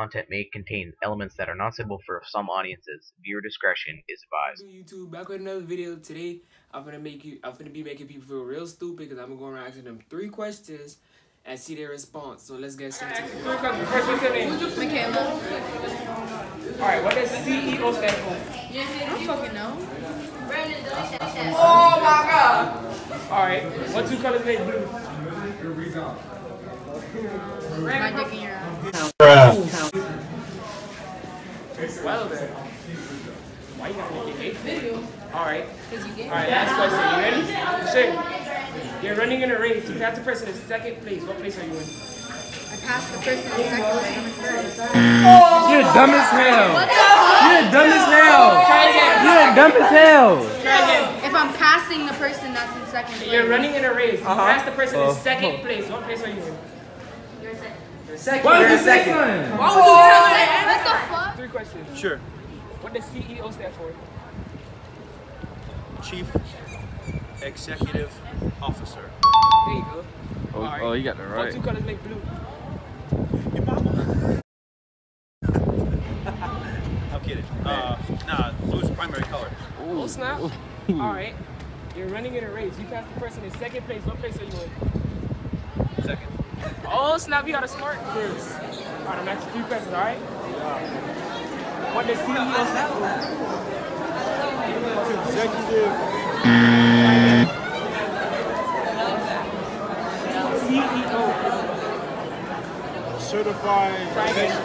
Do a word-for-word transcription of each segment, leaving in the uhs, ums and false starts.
content may contain elements that are not suitable for some audiences. Viewer discretion is advised. YouTube, back with another video. Today, I'm gonna make you. I'm gonna be making people feel real stupid because I'm gonna go around asking them three questions and see their response. So let's get started. Three questions. First, what's your name? Michaela. All right. What does C E O stand for? I don't fucking know. Oh my God. All right. What two colors make blue? My dick in your eye. Well then. Why you gotta make it eight? All right. Because you get All right. Last question. You ready? Sure. You're running in a race. You pass the person in second place. What place are you in? I passed the person in second place. I'm in first. You're dumb as hell. You're dumb as hell. Try again. You're dumb as hell. Try again. If I'm passing the person that's in second place. You're running in a race. You Uh-huh. pass the person Oh. in second place. What place are you in? You're second. You're second. Why You're would you say second. something? Why would you tell me that? What the fuck? Three questions. Sure. What does C E O stand for? Chief Executive Officer. There you go. Oh, All right. oh, you got that What right. two colors make blue? Your mama. I'm kidding. Uh, nah, blue's primary color. Oh snap. All right. You're running in a race. You pass the person in second place. What place are you in? Second. Oh snap, you got a smart quiz. All right, I'm asking three questions, all right? What does C E O stand for? Executive. C E O. Certified. Try again.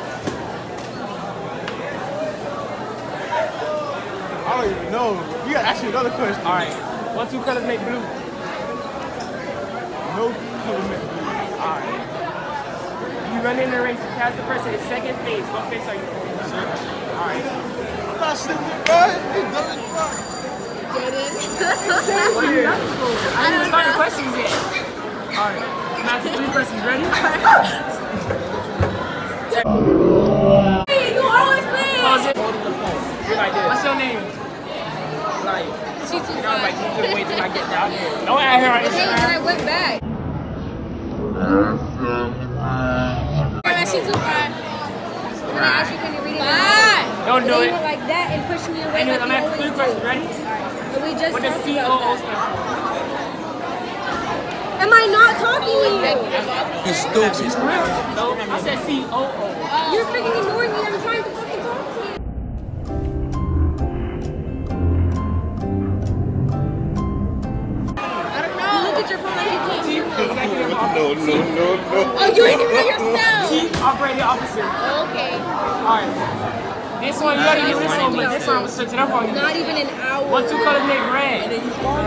I don't even know. You got actually another question. All right. What two colors make blue? No color meant. All right. You run in the race, you pass the person in second place. What place are you in? All right. I'm not stupid, bro. You dumb as fuck. Get it? What is it? I didn't even start the questions yet. All right. I'm asking three questions. Ready? You always play. Pause it. Hold the phone. You're like this. What's your name? Like, She too you know, like fast. you just wait till I get down here. Don't add her on Hey, when I Instagram. went back. Man, she too fast. When I asked you, can you read it? Fine. Don't do They it. went like that and pushing you away. Anyways, like I'm you asking three always questions. do. Ready? But we just What does talked C O about O that. stand for? Am I not talking to you? You stupid. No, I said C O O. You're freaking ignoring me. I'm trying to fucking talk to you. I don't know. You look at your phone like you can't hear me. Executive officer. No, no, no, no. Oh, you ain't even know yourself. Chief operating officer. Okay. Alright. This one, you already knew this one, but this one I'm switching up on you. Not even an hour. What two colors make red? Red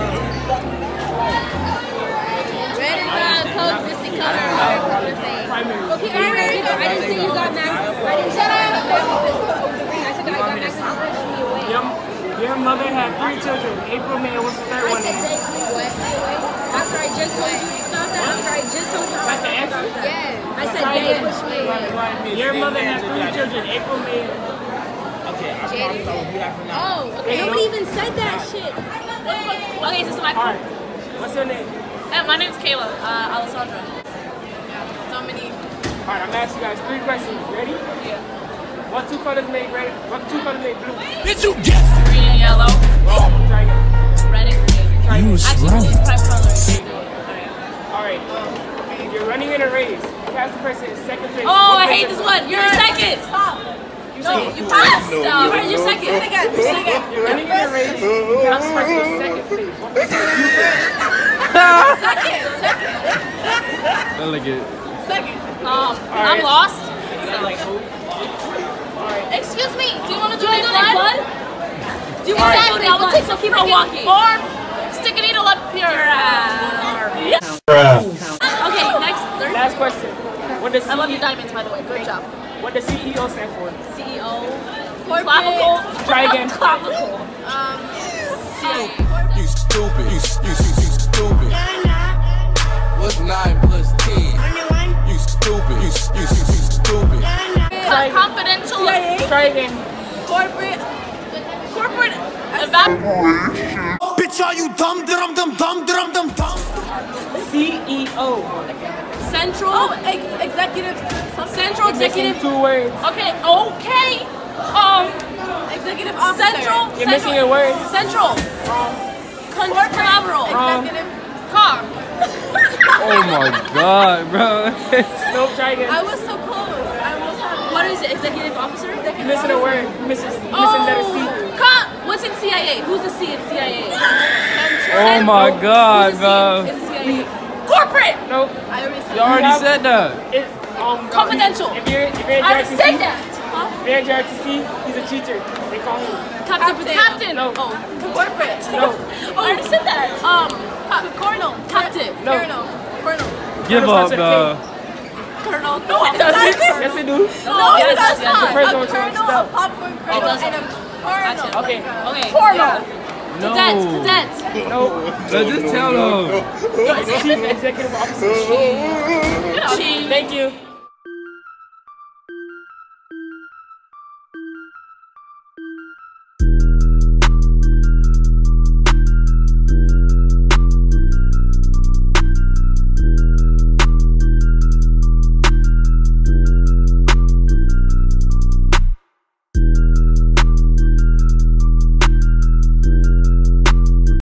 is a coexisting color. Other colors say. Primary. Okay, I already know. I didn't say you got max. I didn't say I got max. I said that I got max and pushing me away. Your, your mother had three children. April, May, what's the third I one? said that. What? After I just told you about that. After I just told you That's the about answer? that. Yes. I said Try they again. pushed me away. Your mother had three children. April, May. Okay, I Jaden? promise I will do that from now. Oh, okay. Nobody even said that shit. Okay, this is my Alright. What's your name? uh, my name's Kayla, uh, Alessandra. Dominique. Alright, I'm asking you guys three questions. Ready? Yeah. What two colors make red? What two colors make blue? Bitch, you guessed it. Green and yellow. Try again. Red and green. Try again. Actually, blue is prime color. Alright. You're running in a race. You pass the person in second place. Oh, What I place hate are this you? one. You're in second. Stop. You No, second. you passed. No, No, no, you're, you're no, second. no. Second. Second. You're running in a race. You pass the person in second place. What place are you? Second. Second. Delegate. Second. Um, I'm lost. Excuse me. Do you want to donate blood? Do you want to donate blood? I will take some people walking. Or stick a needle up your ass. Okay, next. Third. Last question. What does I love C E O your diamonds, by the way. Good job. What does C E O stand for? C E O. Clavicle. Try again. Clavicle. Um, C. You stupid. You, you, you, you stupid. What's nine plus ten? You stupid. You, you, you, you stupid. Co- confidential. Try again. Corporate. Corporate. Evaluation. Bitch, are you dumb, dum, dum, dum, dum, dum, dum? C C E O. Central. Oh, ex executive. Central executive. Two words. Okay. Okay. Um. Executive officer. Central. You're missing a word. Central. Con collateral. Executive. Cock. Oh my god, bro. Nope, try again. I was so close. I almost had What is it? Executive officer. executive You're missing a officer. word. You're missing, you're missing letter C. Cock. What's in C I A? Who's the C in C I A? Oh my god, Who's the bro. C in C I A? Corporate. Nope. I already said You already said that. It's um Confidential. If you're if you're in I J R T C, said that. Huh? if you're in J R T C, he's a teacher. They call him. Captain. Captain. No. Oh. corporate. No. Oh, I already said that. Um. Colonel. Captain. No. Colonel. Colonel. Give up, dog. Colonel. No, it doesn't. Yes, they do. No, yeah, it it does, does yeah. not. The first A one trying to kernel, spell. a popcorn kernel, doesn't. and a kernel. Gotcha. Okay. Okay. Kernel. No. Cadet. Cadet. No. Let's just tell them. It's Chief Executive Officer. Chief. Thank you.